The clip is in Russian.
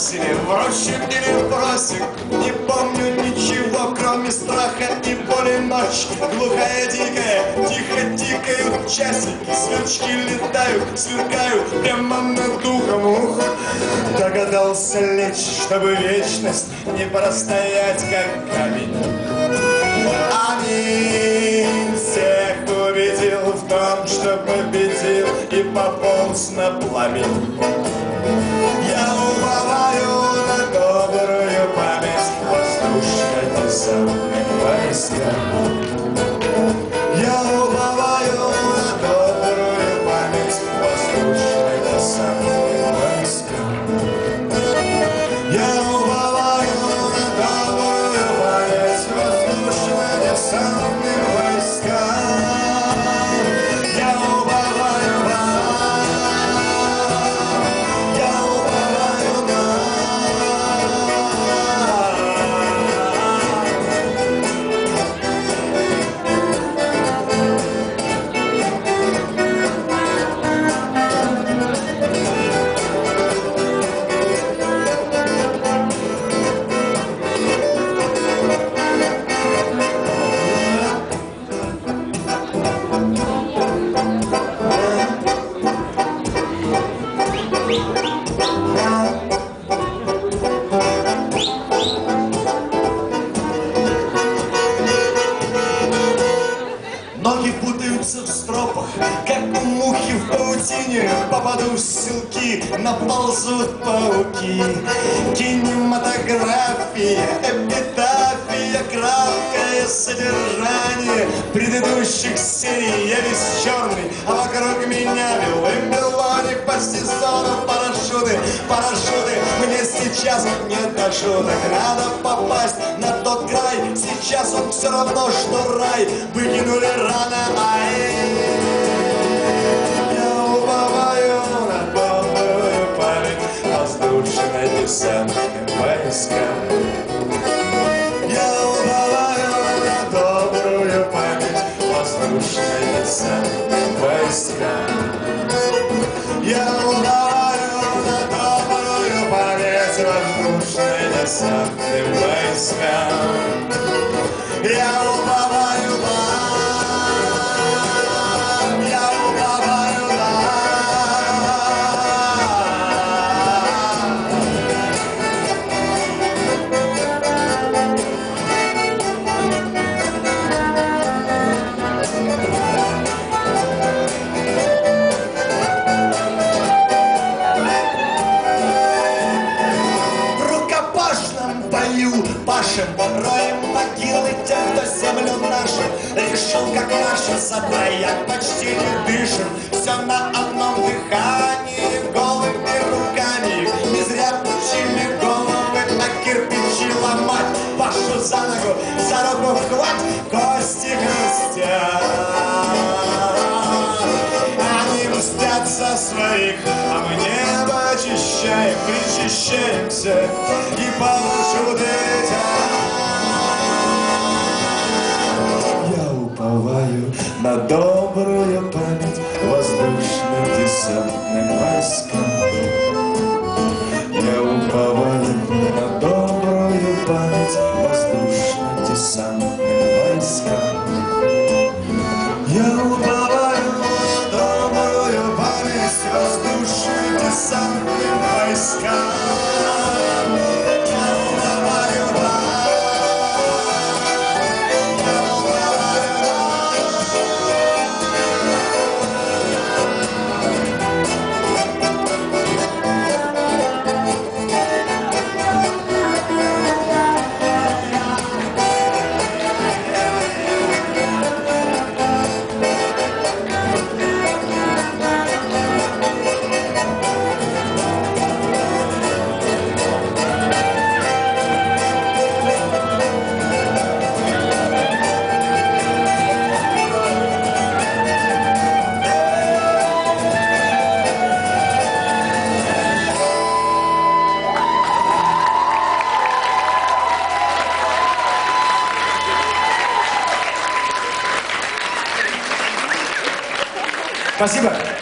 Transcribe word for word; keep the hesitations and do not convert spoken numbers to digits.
бросили в рощу или в просек. Не помню ничего, кроме страха и боли ночь. Глухая, дикая, тихо тикают часики. Сверчки летают, сверкают прямо над духом. Ух, догадался лечь, чтобы вечность не простоять, как камень. Аминь. Всех убедил в том, что победил и пополз на пламень. Я уповаю на добрую память воздушно-десантных войсках. Я уповаю на добрую память воздушно-десантных войсках. Я уповаю на добрую память воздушно-десантных войсках. Ноги путаются в стропах, как у мухи в паутине. Попаду в селки, наползут пауки. Кинематография, эпитафия, краткое содержание предыдущих серий. Я весь черный, а вокруг меня белый белоник по сезону. Парашюты, парашюты, мне сейчас не до шуток. Надо попасть на тот край, сейчас он все равно, что рай. Выкинули рано, ай. Я уповаю на добрую память воздушно-десантных войсках. Я уповаю на добрую память воздушно-десантных войсках. Я уповаю на добрую память воздушно-десантных войсках. Я уповаю вам, я уповаю в рукопашном бою пашем, роем могилы тех, кто землю нашу решил, как наша собрать, почти не дышим. Все на одном дыхании, голыми руками. Не зря учили головы на кирпичи ломать. Пашу за ногу, за руку хвать, кости хрустят. Они мстят за своих, а мы небо очищаем, причащаемся и получу дитя. Я уповаю на добрую память воздушно-десантных войсках. Я уповаю на добрую память воздушно-десантных войсках. Я уповаю на добрую память воздушно-десантных войсках. Спасибо.